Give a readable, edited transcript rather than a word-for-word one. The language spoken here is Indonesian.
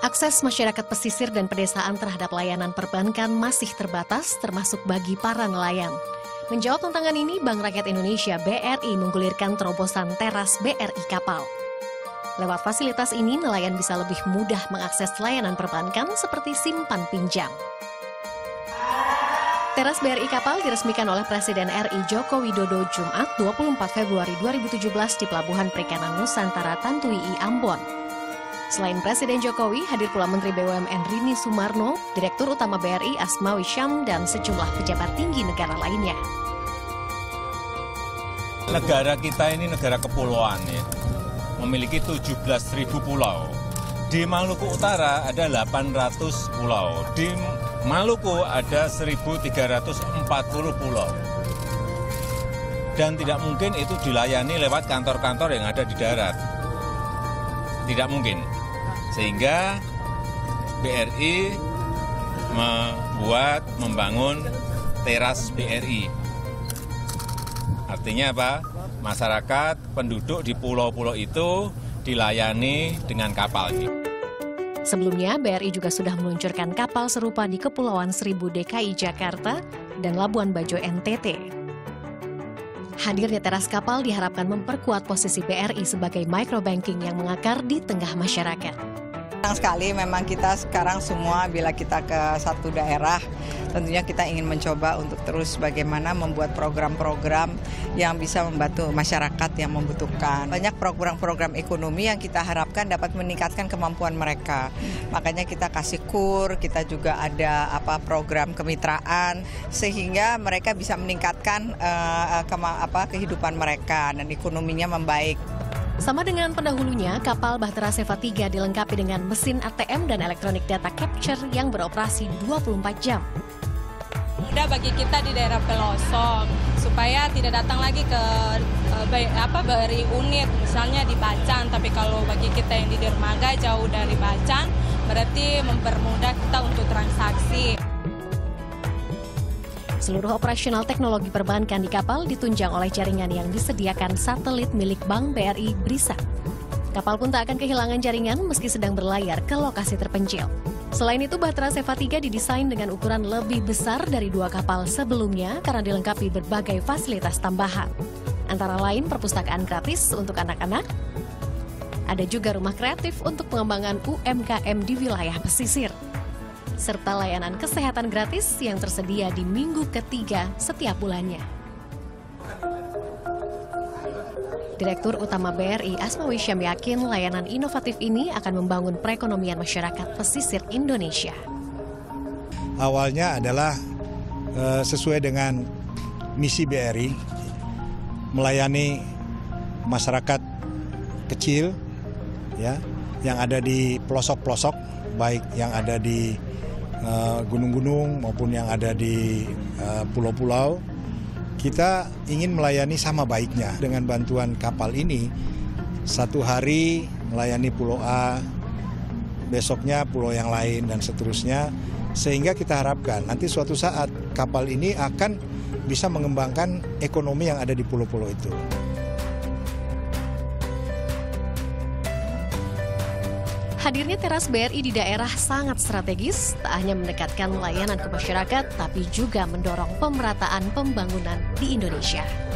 Akses masyarakat pesisir dan pedesaan terhadap layanan perbankan masih terbatas, termasuk bagi para nelayan. Menjawab tantangan ini, Bank Rakyat Indonesia (BRI) menggulirkan terobosan teras BRI Kapal. Lewat fasilitas ini, nelayan bisa lebih mudah mengakses layanan perbankan seperti simpan pinjam. Teras BRI Kapal diresmikan oleh Presiden RI Joko Widodo Jumat 24 Februari 2017 di Pelabuhan Perikanan Nusantara Tantuii, Ambon. Selain Presiden Jokowi, hadir pula Menteri BUMN Rini Sumarno, Direktur Utama BRI Asmawi Syam, dan sejumlah pejabat tinggi negara lainnya. Negara kita ini negara kepulauan ya, memiliki 17.000 pulau. Di Maluku Utara ada 800 pulau, di Maluku ada 1.340 pulau. Dan tidak mungkin itu dilayani lewat kantor-kantor yang ada di darat. Tidak mungkin. Sehingga BRI membangun teras BRI. Artinya apa? Masyarakat, penduduk di pulau-pulau itu dilayani dengan kapal. Sebelumnya, BRI juga sudah meluncurkan kapal serupa di Kepulauan Seribu DKI Jakarta dan Labuan Bajo NTT. Hadirnya teras kapal diharapkan memperkuat posisi BRI sebagai microbanking yang mengakar di tengah masyarakat. Senang sekali memang kita sekarang semua bila kita ke satu daerah, tentunya kita ingin mencoba untuk terus bagaimana membuat program-program yang bisa membantu masyarakat yang membutuhkan. Banyak program-program ekonomi yang kita harapkan dapat meningkatkan kemampuan mereka. Makanya kita kasih KUR, kita juga ada program kemitraan sehingga mereka bisa meningkatkan kehidupan mereka dan ekonominya membaik. Sama dengan pendahulunya, kapal Bahtera Seva 3 dilengkapi dengan mesin ATM dan elektronik data capture yang beroperasi 24 jam. Mudah bagi kita di daerah pelosok, supaya tidak datang lagi ke BRI unit, misalnya di Bacan. Tapi kalau bagi kita yang di dermaga jauh dari Bacan, berarti mempermudah kita untuk transaksi. Seluruh operasional teknologi perbankan di kapal ditunjang oleh jaringan yang disediakan satelit milik Bank BRI Brisa. Kapal pun tak akan kehilangan jaringan meski sedang berlayar ke lokasi terpencil. Selain itu, Bahtera Seva 3 didesain dengan ukuran lebih besar dari dua kapal sebelumnya karena dilengkapi berbagai fasilitas tambahan. Antara lain perpustakaan gratis untuk anak-anak, ada juga rumah kreatif untuk pengembangan UMKM di wilayah pesisir, serta layanan kesehatan gratis yang tersedia di minggu ketiga setiap bulannya. Direktur Utama BRI Asmawi Syam yakin layanan inovatif ini akan membangun perekonomian masyarakat pesisir Indonesia. Awalnya adalah sesuai dengan misi BRI, melayani masyarakat kecil ya, yang ada di pelosok-pelosok, baik yang ada di gunung-gunung maupun yang ada di pulau-pulau. Kita ingin melayani sama baiknya. Dengan bantuan kapal ini, satu hari melayani pulau A, besoknya pulau yang lain dan seterusnya. Sehingga kita harapkan nanti suatu saat kapal ini akan bisa mengembangkan ekonomi yang ada di pulau-pulau itu. Hadirnya teras BRI di daerah sangat strategis, tak hanya mendekatkan layanan ke masyarakat, tapi juga mendorong pemerataan pembangunan di Indonesia.